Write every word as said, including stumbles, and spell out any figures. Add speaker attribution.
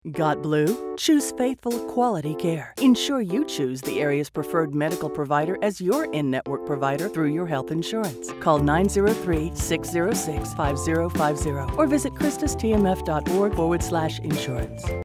Speaker 1: Got blue? Choose faithful, quality care. Ensure you choose the area's preferred medical provider as your in-network provider through your health insurance. Call nine zero three, six zero six, five zero five zero or visit christus t m f dot org forward slash insurance.